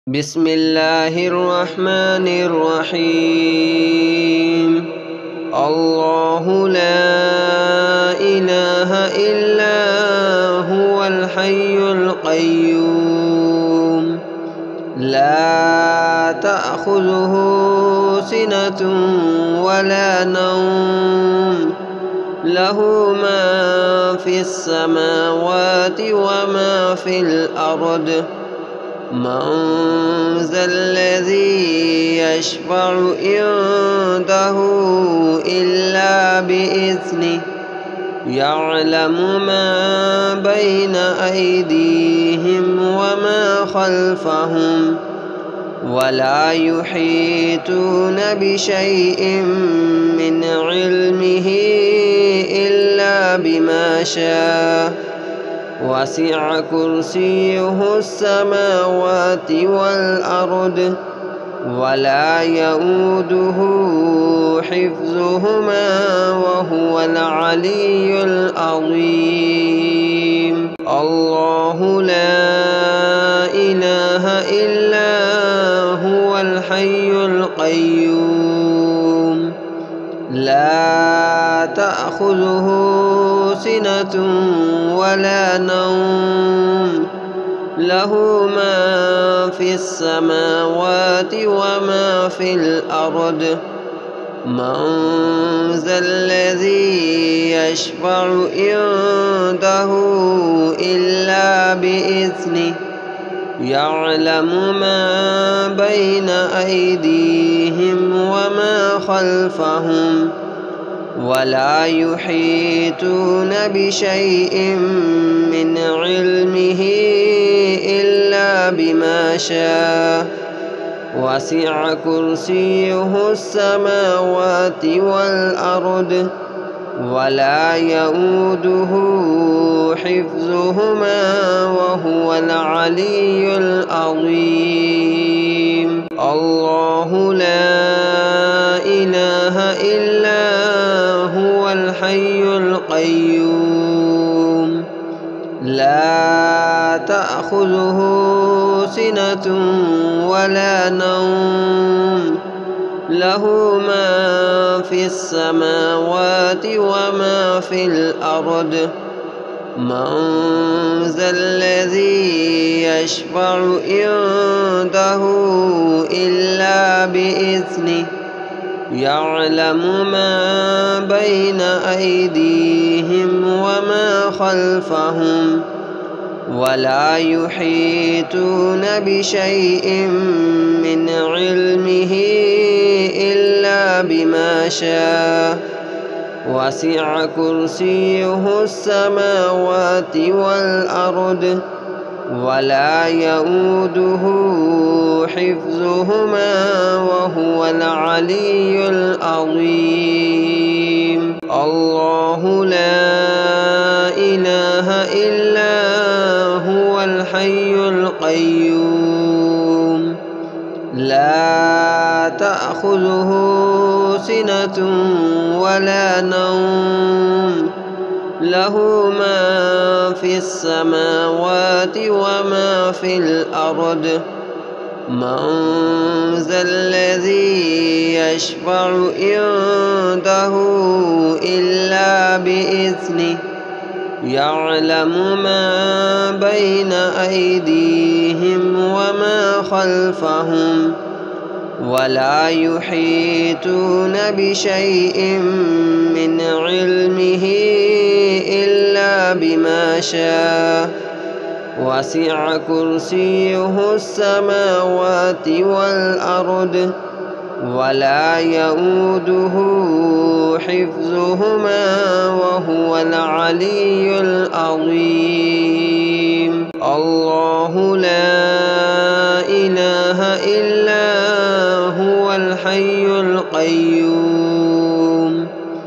بسم الله الرحمن الرحيم. الله لا إله إلا هو الحي القيوم لا تأخذه سنة ولا نوم له ما في السماوات وما في الأرض من ذا الذي يشفع عنده إلا بإذنه يعلم ما بين أيديهم وما خلفهم ولا يحيطون بشيء من علمه إلا بما شاء وسع كرسيه السماوات والأرض ولا يؤوده حفظهما وهو العلي العظيم. الله لا إله إلا هو الحي القيوم لا تأخذه سنة ولا نوم له ما في السماوات وما في الأرض من ذا الذي يشفع عنده إلا بإذنه يعلم ما بين أيديهم وما خلفهم ولا يحيطون بشيء من علمه إلا بما شاء وسع كرسيه السماوات والأرض ولا يؤوده حفظهما وهو العلي العظيم. الله لا إله إلا هو الحي القيوم لا تأخذه سنة ولا نوم له ما في السماوات وما في الأرض من ذا الذي يشفع عنده إلا بإذنه يعلم ما بين أيديهم وما خلفهم ولا يحيطون بشيء من علمه إلا بما شاء وسع كرسيه السماوات والأرض ولا يؤوده حفظهما وهو العلي العظيم. الله لا إله إلا هو الحي القيوم لا تأخذه سنة ولا نوم له ما في السماوات وما في الأرض من ذا الذي يشفع عنده إلا بإذنه يعلم ما بين أيديهم وما خلفهم ولا يحيطون بشيء من علمه إلا بما شاء وسع كرسيه السماوات والأرض ولا يؤوده حفظهما وهو العلي العظيم. الله لا إله إلا هو الحي القيوم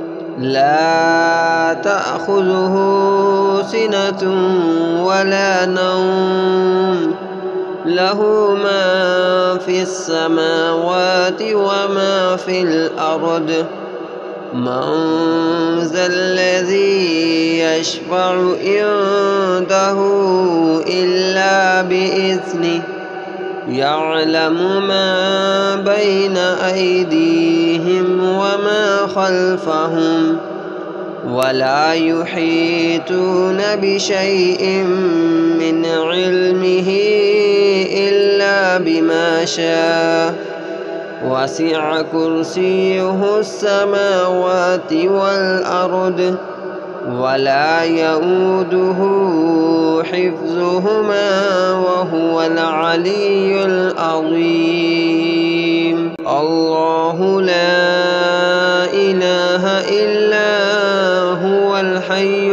لا تأخذه سنة ولا نوم له ما في السماوات وما في الأرض من ذا الذي يشفع عنده إلا بإذنه يعلم ما بين أيديهم وما خلفهم ولا يحيطون بشيء من علمه إلا بما شاء وسع كرسيه السماوات والأرض ولا يؤوده حفظهما وهو العلي العظيم. الله لا إله إلا هو الحي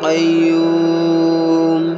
القيوم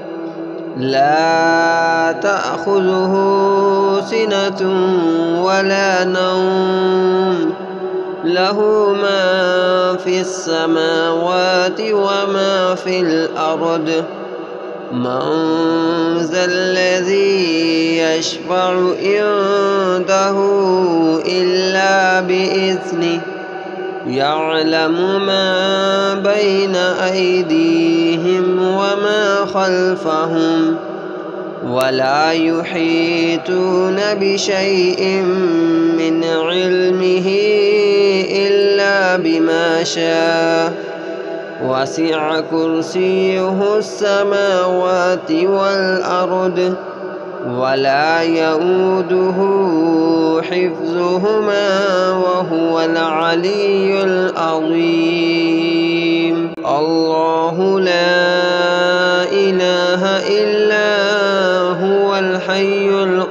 لا تأخذه سنة ولا نوم له ما في السماوات وما في الأرض من ذا الذي يشفع عنده إلا بإذنه يعلم ما بين أيديهم وما خلفهم ولا يحيطون بشيء من علمه إلا بما شاء وسع كرسيه السماوات والأرض ولا يؤوده حفظهما وهو العلي العظيم. الله لا إله إلا هو الحي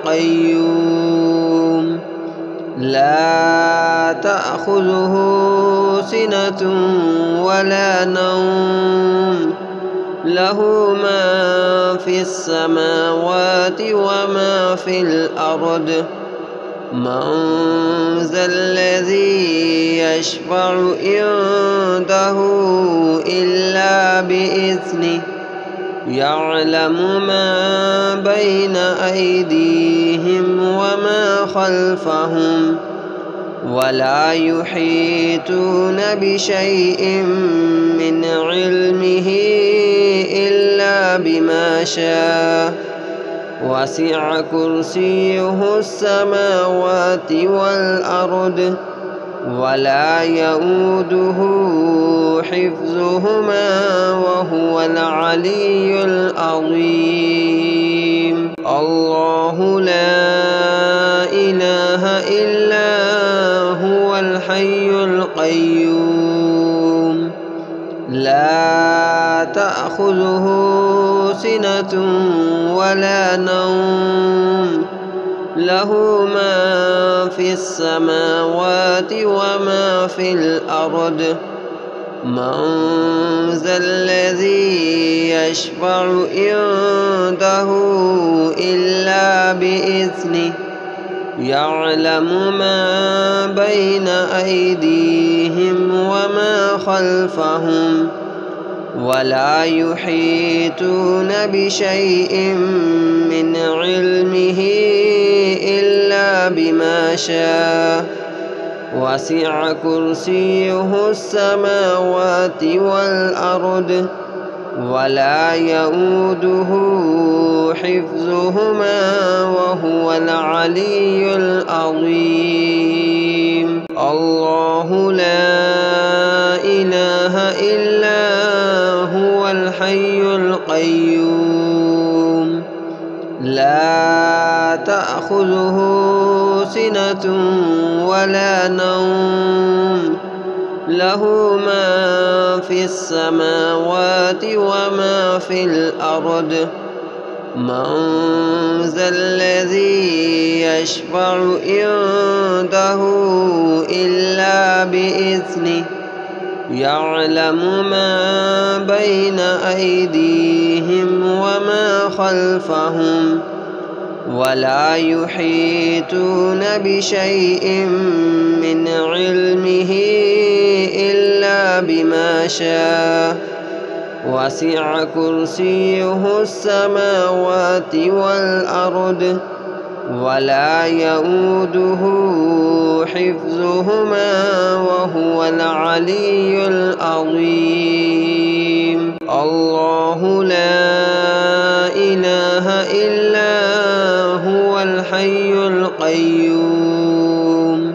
القيوم لا تأخذه سنة ولا نوم له ما في السماوات وما في الأرض من ذا الذي يشفع عنده إلا بإذنه يعلم ما بين أيديهم وما خلفهم ولا يحيطون بشيء من علمه إلا بما شاء وسع كرسيه السماوات والأرض ولا يؤوده حفظهما وهو العلي العظيم. الله لا إله إلا هو الحي القيوم لا تأخذه سنة ولا نوم له ما في السماوات وما في الأرض من ذا الذي يشفع عنده إلا بإذنه يعلم ما بين أيديهم وما خلفهم ولا يحيطون بشيء من علمه إلا بما شاء وسع كرسيه السماوات والأرض ولا يؤوده حفظهما وهو العلي العظيم. الله لا إله إلا هو الحي القيوم لا تأخذه سنة ولا نوم له ما في السماوات وما في الأرض من ذا الذي يشفع عنده إلا بإذنه يعلم ما بين أيديهم وما خلفهم ولا يحيطون بشيء من علمه إلا بما شاء وسع كرسيه السماوات والأرض ولا يؤوده حفظهما وهو العلي العظيم. الله لا إله إلا هو الحي الحي القيوم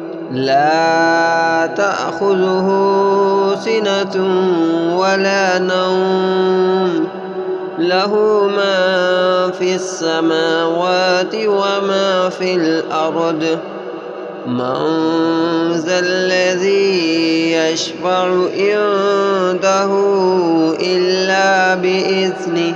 لا تأخذه سنة ولا نوم له ما في السماوات وما في الأرض من ذا الذي يشفع عنده إلا بإذنه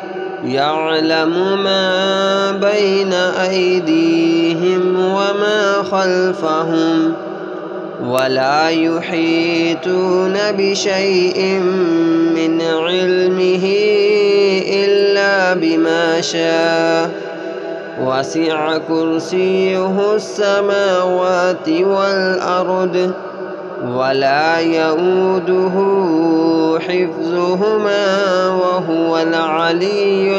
يعلم ما بين أيديهم وما خلفهم ولا يحيطون بشيء من علمه إلا بما شاء وسع كرسيه السماوات والأرض ولا يؤوده حفظهما وهو العلي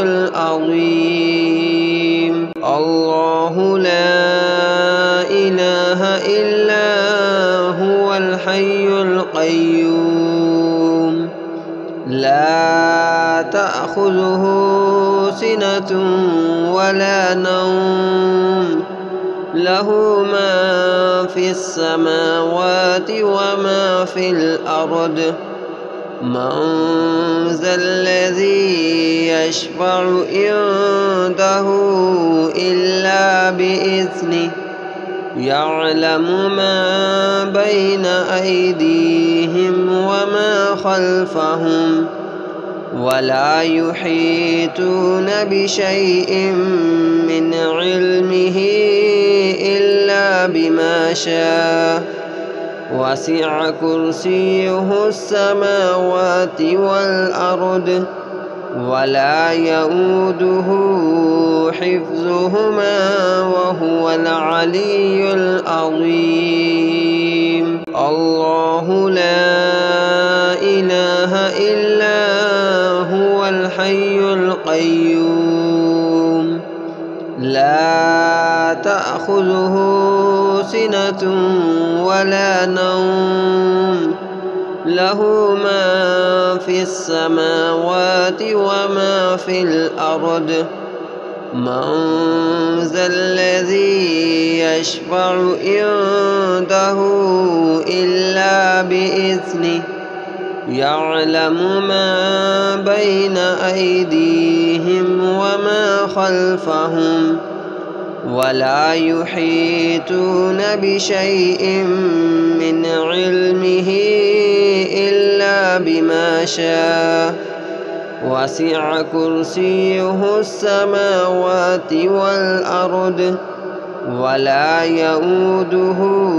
العظيم الله لا إله إلا هو الحي القيوم لا تأخذه سنة ولا نوم له ما في السماوات وما في الأرض من ذا الذي يشفع عنده إلا بإذنه يعلم ما بين أيديهم وما خلفهم ولا يحيطون بشيء من علمه إلا بما شاء وسع كرسيه السماوات والأرض ولا يؤوده حفظهما وهو العلي العظيم الله لا إله إلا هو الحي القيوم لا تأخذه سنة ولا نوم له ما في السماوات وما في الأرض من ذا الذي يشفع عنده إلا بإذنه يعلم ما بين أيديهم وما خلفهم ولا يحيطون بشيء من علمه إلا بما شاء وسع كرسيه السماوات والأرض ولا يؤوده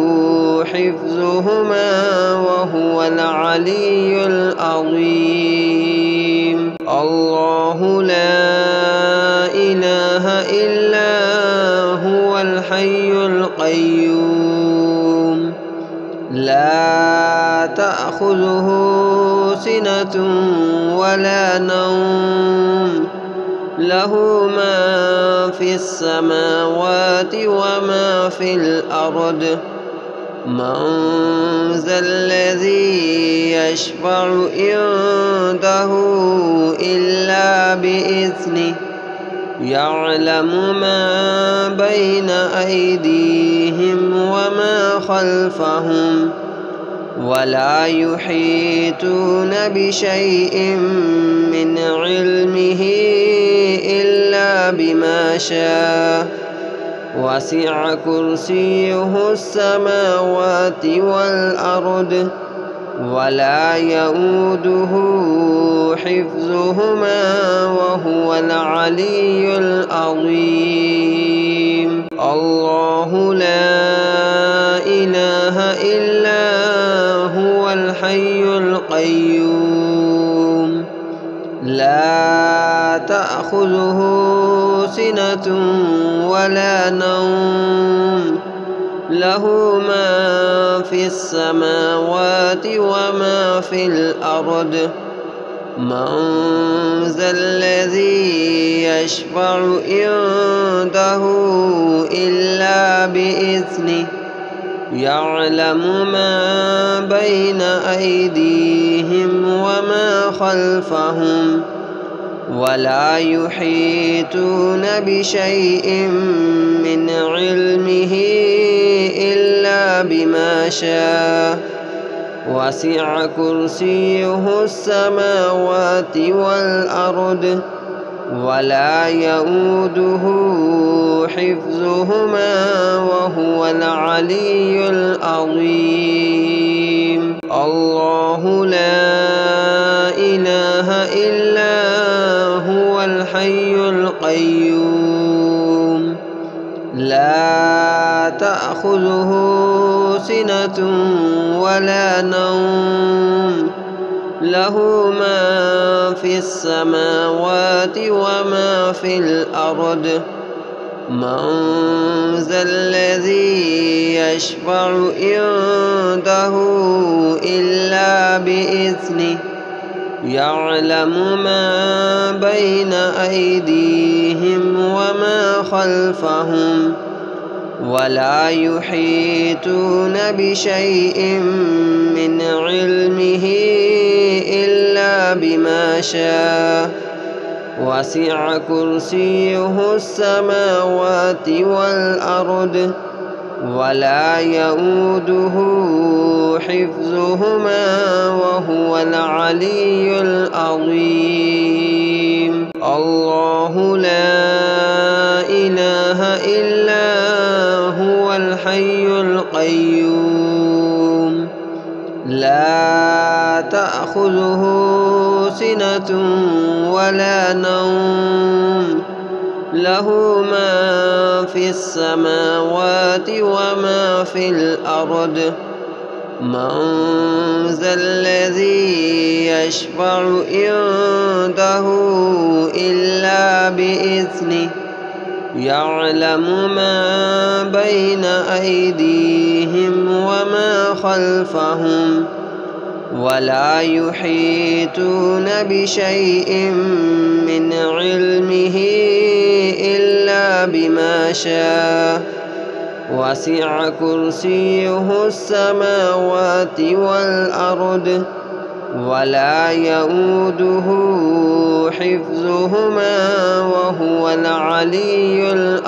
حفظهما وهو العلي العظيم الله لا إله إلا هو الحي القيوم لا تأخذه سنة ولا نوم له ما في السماوات وما في الأرض من ذا الذي يشفع عنده إلا بإذنه يعلم ما بين أيديهم وما خلفهم ولا يؤوده حفظهما وهو العلي العظيم الله لا إله إلا هو الحي القيوم لا تأخذه سنة ولا نوم له ما في السماوات وما في الأرض من ذا الذي يشفع عنده إلا بإذنه يعلم ما بين أيديهم وما خلفهم ولا يحيطون بشيء من علمه إلا بما شاء وسع كرسيه السماوات والأرض ولا يؤوده حفظهما وهو العلي العظيم الله لا إله إلا هو الحي القيوم لا تأخذه سنة ولا نوم له ما في السماوات وما في الأرض من ذا الذي يشفع عنده إلا بإذنه يعلم ما بين أيديهم وما خلفهم ولا يحيطون بشيء من علمه إلا بما شاء وسع كرسيه السماوات والأرض ولا يؤوده حفظهما وهو العلي العظيم. الله لا إله إلا هو الحي القيوم لا تأخذه سنة ولا نوم له ما في السماوات وما في الأرض من ذا الذي يشفع عنده إلا بإذنه يعلم ما بين أيديهم وما خلفهم ولا يحيطون بشيء من علمه إلا بما شاء وسع كرسيه السماوات والأرض ولا يؤوده حفظهما وهو العلي العظيم. الله لا إله إلا هو الحي القيوم لا تأخذه سنة ولا نوم له ما في السماوات وما في الأرض من ذا الذي يشفع عنده إلا بإذنه يعلم ما بين أيديهم وما خلفهم ولا يحيطون بشيء من علمه إلا بما شاء وسع كرسيه السماوات والأرض ولا يؤوده حفظهما وهو العلي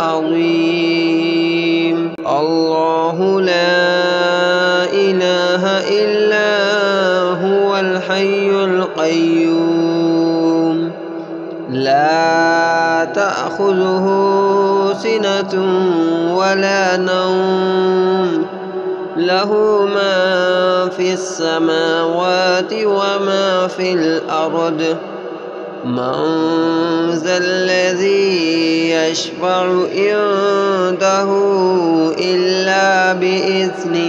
العظيم. الله لا إله إلا هو الحي القيوم لا تأخذه سنة ولا نوم له ما في السماوات وما في الأرض من ذا الذي يشفع عنده إلا بإذنه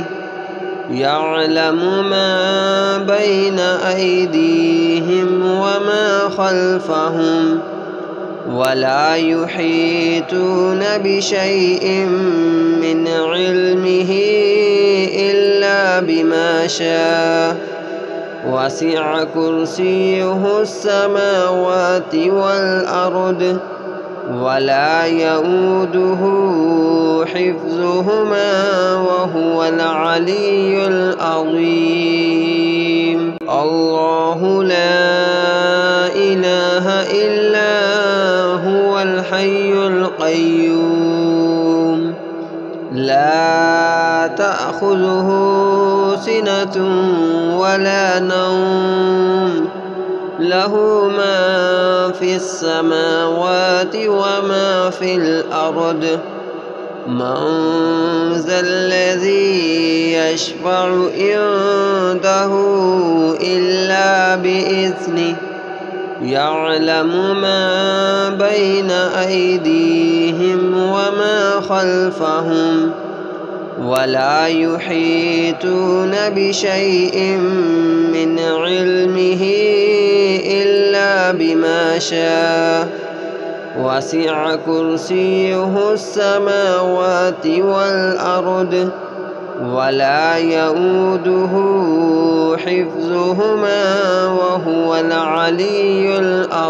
يعلم ما بين أيديهم وما خلفهم ولا يحيطون بشيء من علمه إلا بما شاء وسع كرسيه السماوات والأرض ولا يؤوده حفظهما وهو العلي العظيم. الله لا إله إلا هو الحي القيوم لا تأخذه سنة ولا نوم له ما في السماوات وما في الأرض من ذا الذي يشفع عنده إلا بإذنه يعلم ما بين أيديهم وما خلفهم ولا يحيطون بشيء من علمه إلا بما شاء وسع كرسيه السماوات والأرض ولا يؤوده حفظهما وهو العلي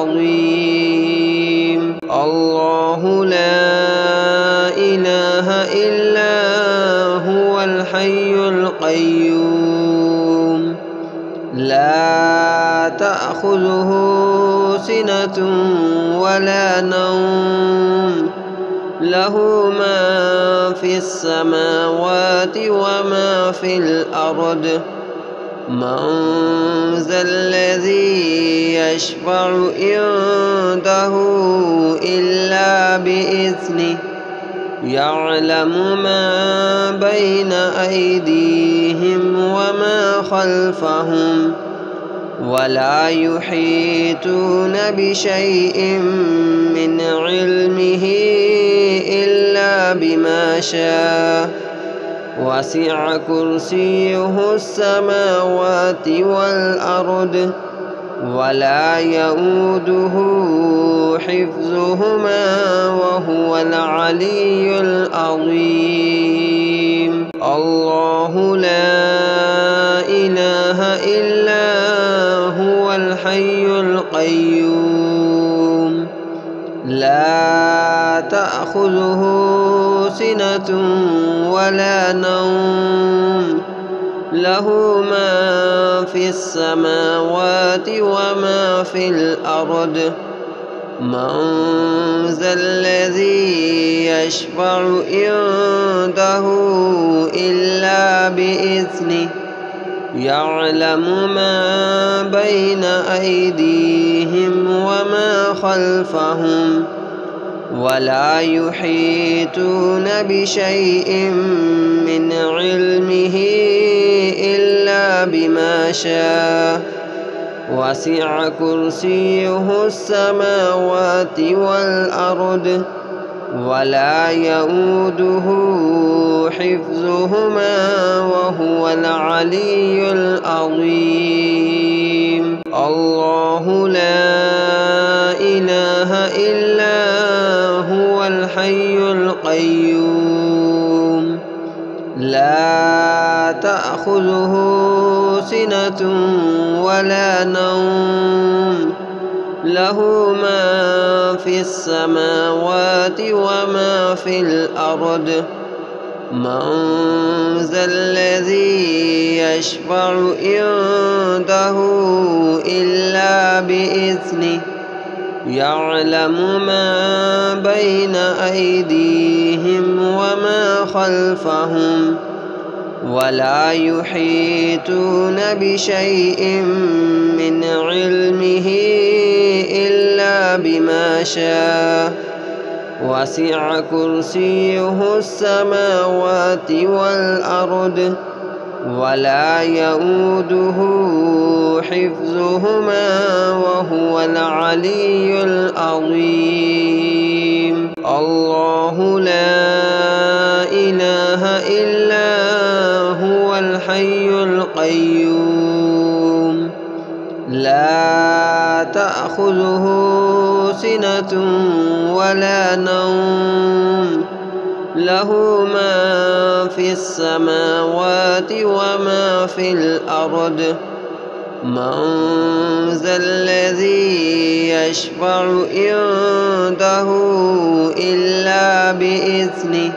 العظيم. الله لا إله إلا هو الحي القيوم لا تأخذه سنة ولا نوم له ما في السماوات وما في الأرض من ذا الذي يشفع عنده إلا بإذنه يعلم ما بين أيديهم وما خلفهم ولا يحيطون بشيء من علمه إلا بما شاء وسع كرسيه السماوات والأرض ولا يؤوده حفظهما وهو العلي العظيم الله لا إله إلا هو الحي القيوم لا تأخذه سنة ولا نوم له ما في السماوات وما في الأرض من ذا الذي يشفع عنده إلا بإذنه يعلم ما بين أيديهم وما خلفهم ولا يحيطون بشيء من علمه إلا بما شاء وسع كرسيه السماوات والأرض ولا يؤوده حفظهما وهو العلي العظيم الله لا إله إلا هو الحي القيوم لا تأخذه سنة ولا نوم له ما في السماوات وما في الأرض من ذا الذي يشفع عنده إلا بإذنه يعلم ما بين أيديهم وما خلفهم ولا يحيطون بشيء من علمه إلا بما شاء وسع كرسيه السماوات والأرض ولا يؤوده حفظهما وهو العلي العظيم الله لا إله إلا هو الحي القيوم لا تأخذه سنة ولا نوم له ما في السماوات وما في الأرض من ذا الذي يشفع عنده إلا بإذنه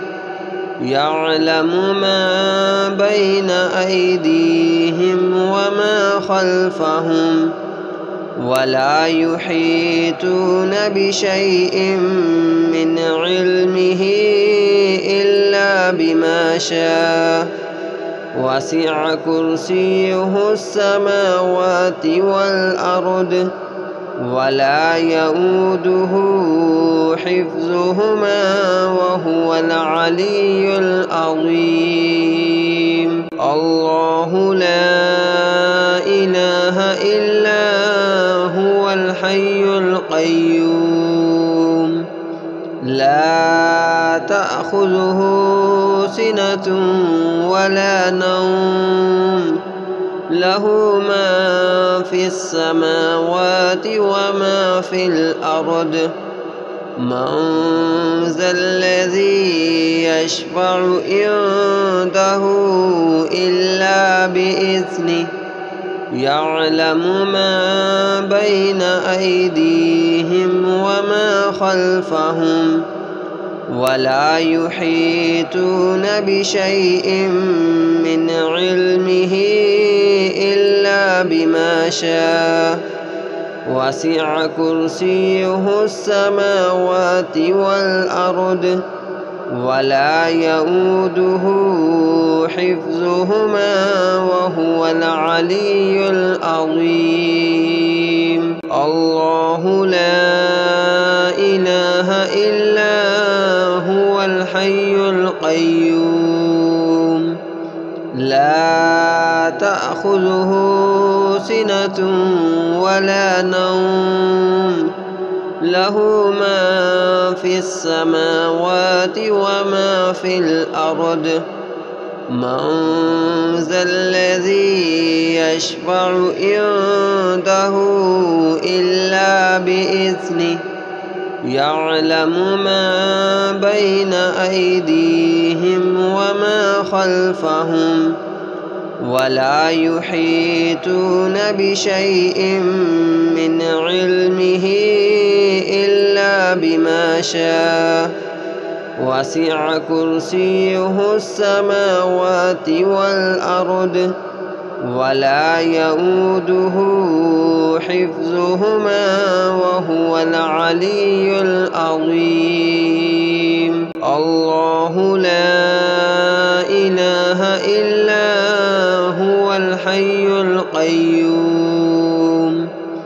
يعلم ما بين أيديهم وما خلفهم ولا يحيطون بشيء من علمه إلا بما شاء وسع كرسيه السماوات والأرض ولا يؤوده حفظهما وهو العلي العظيم الله لا إله إلا هو الحي القيوم لا تأخذه سنة ولا نوم له ما في السماوات وما في الأرض من ذا الذي يشفع عنده إلا بإذنه يعلم ما بين أيديهم وما خلفهم ولا يحيطون بشيء من علمه إلا بما شاء وسع كرسيه السماوات والأرض ولا يؤوده حفظهما وهو العلي العظيم. الله لا إله إلا هو الحي القيوم لا تأخذه سنة ولا نوم له ما في السماوات وما في الأرض من ذا الذي يشفع عنده إلا بإذنه يعلم ما بين أيديهم وما خلفهم ولا يحيطون بشيء من علمه إلا بما شاء وسع كرسيه السماوات والأرض ولا يؤوده حفظهما وهو العلي العظيم. الله لا إله إلا هو الحي القيوم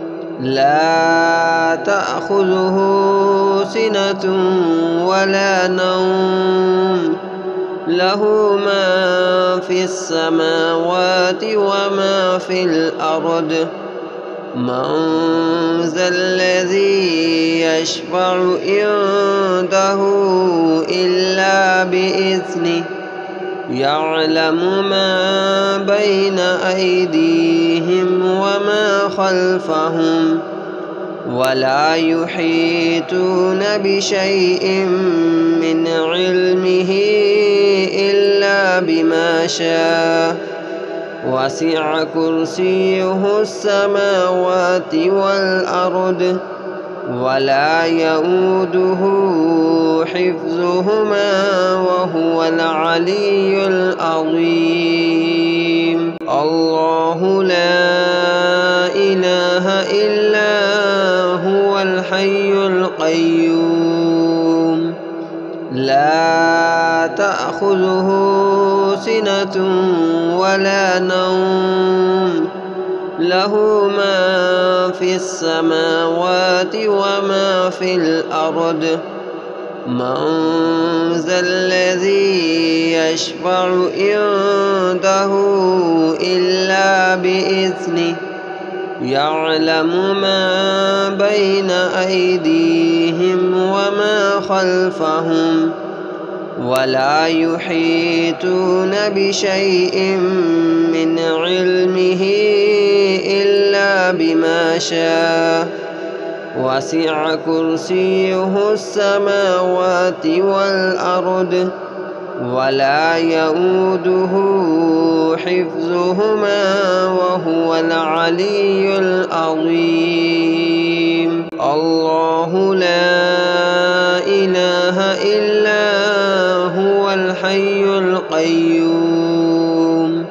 لا تأخذه سنة ولا نوم له ما في السماوات وما في الأرض من ذا الذي يشفع عنده إلا بإذنه يعلم ما بين أيديهم وما خلفهم ولا يحيطون بشيء من علمه إلا بما شاء وسع كرسيه السماوات والأرض ولا يؤوده حفظهما وهو العلي العظيم. الله لا إله إلا هو الحي القيوم لا تأخذه سنة ولا نوم له ما في السماوات وما في الأرض من ذا الذي يشفع عنده إلا بإذنه يعلم ما بين أيديهم وما خلفهم ولا يحيطون بشيء من علمه إلا بما شاء وسع كرسيه السماوات والأرض ولا يؤوده حفظهما وهو العلي العظيم. الله لا إله إلا هو الحي القيوم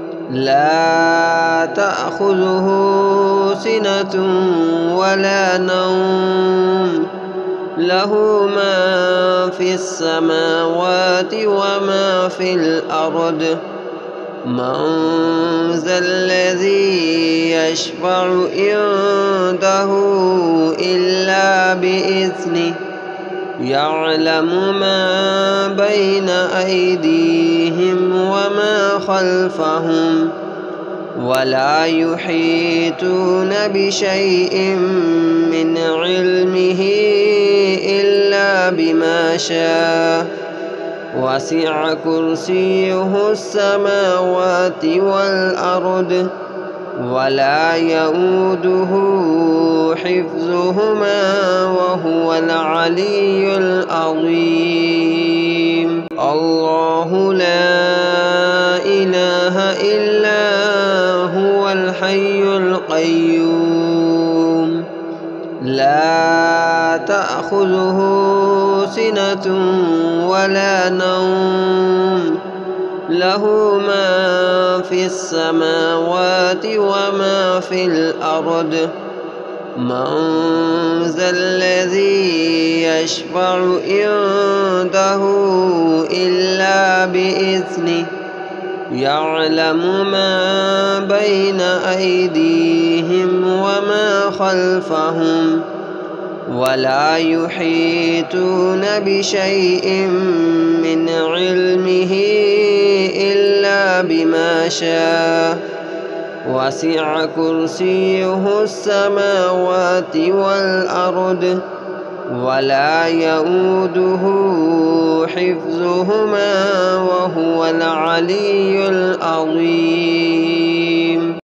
لا تأخذه سنة ولا نوم له ما في السماوات وما في الأرض من ذا الذي يشفع عنده إلا بإذنه يعلم ما بين أيديهم وما خلفهم ولا يحيطون بشيء من علمه إلا بما شاء وسع كرسيه السماوات والأرض ولا يؤوده حفظهما وهو العلي العظيم. الله لا إله إلا هو الحي القيوم لا تأخذه سنة ولا نوم له ما في في السماوات وما في الأرض من ذا الذي يشفع عنده إلا بإذنه يعلم ما بين أيديهم وما خلفهم ولا يحيطون بشيء من علمه إلا بما شاء وسع كرسيه السماوات والأرض ولا يؤوده حفظهما وهو العلي العظيم.